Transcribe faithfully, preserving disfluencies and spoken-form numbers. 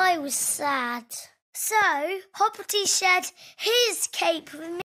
I was sad. So Hoppity shared his cape with me.